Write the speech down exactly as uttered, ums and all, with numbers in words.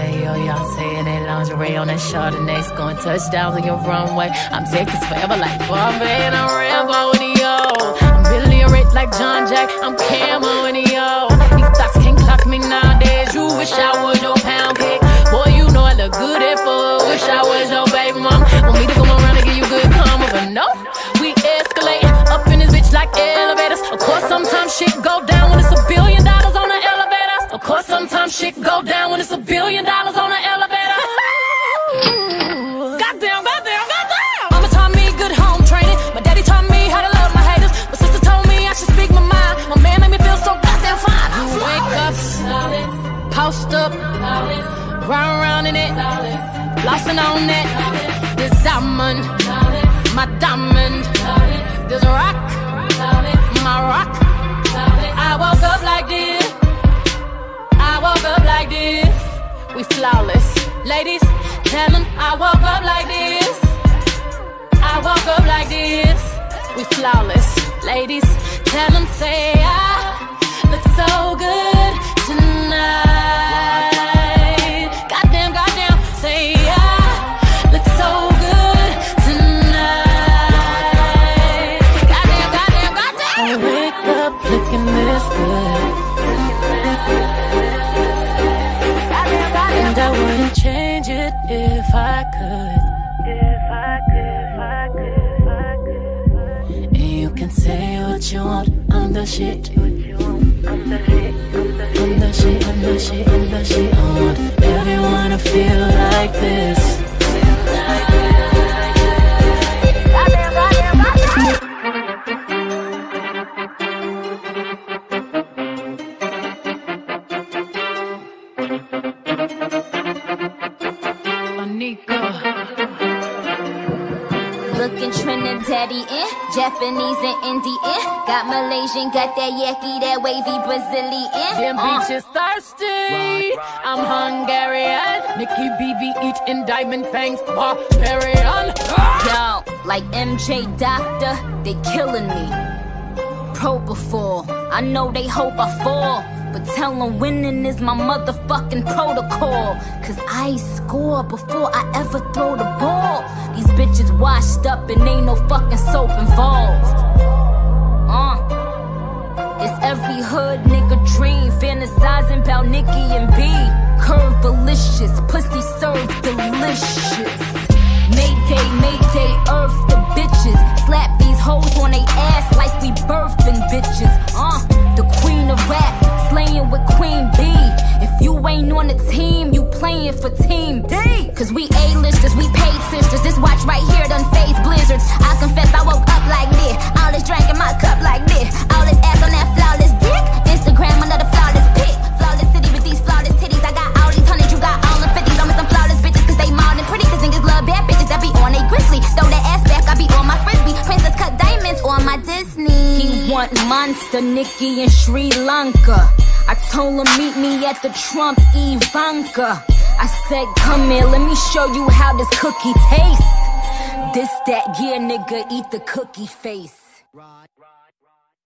Yo, y'all saying that lingerie on that Chardonnay, scoring touchdowns on your runway. I'm Texas forever like Bombay, and I'm Rambo in the yo. I'm Billy rich like John Jack, I'm Camo in the yo. These thoughts can't clock me nowadays. You wish I was your pound cake. Boy, you know I look good at four. Wish I was your baby mom. Want me to come around and give you good karma, but no, we escalate up in this bitch like elevators. Of course, sometimes shit go down when it's a billion dollars on the elevator. Of course, sometimes shit go down when it's a billion dollars on the elevator. Goddamn, goddamn, goddamn. Mama taught me good home training. My daddy taught me how to love my haters. My sister told me I should speak my mind. My man made me feel so goddamn fine. You wake up, post up, round round in it, flossing on that. This diamond, my diamond. This rock, my rock. I woke up like this. I woke up like this. We flawless. Ladies, tell them I woke up like this. I woke up like this. We flawless. Ladies, tell them say I look so good tonight. Goddamn, goddamn, say I look so good tonight. Goddamn, goddamn, goddamn. I wake up looking this good. And I wouldn't change it if I could. If I could, if I could, if I could. And you can say what you want, I'm the shit. I'm the shit, I'm the shit, I'm the shit, I'm the shit. I want everyone to feel like this. Looking Trinidadian, Japanese and Indian. Got Malaysian, got that yaki, that wavy Brazilian. Them uh. bitches thirsty. I'm Hungarian. Nikki B B eating diamond fangs, barbarian. Yo, like M J Doctor, they killing me. Propofol, I know they hope I fall, but tell them winning is my motherfucking protocol. Cause I score before I ever throw the ball. These bitches washed up and ain't no fucking soap involved. Uh, it's every hood nigga dream, fantasizing about Nicki and B. Curve delicious, pussy served delicious. Mayday, mayday, earth the bitches. Slap these hoes on they ass like we birthing bitches. Uh, the queen of rap, slaying with Queen B. If you ain't on the team, you playing for Team D. Cause we A-listers, we paid sisters. This watch right here done phase blizzards. I confess I woke up like this. All this drink in my cup like this. All this ass on that flawless dick. Instagram another flawless pic. Flawless city with these flawless titties. I got all these hundreds, you got all the fifties. I'm with some flawless bitches cause they mild and pretty. Cause niggas love bad bitches that be on they grizzly. Throw that ass back, I be on my frisbee. Princess cut diamonds on my Disney. He want monster Nicki in Sri Lanka. I told him meet me at the Trump Ivanka. I said come here, let me show you how this cookie tastes. This, that, yeah nigga, eat the cookie face.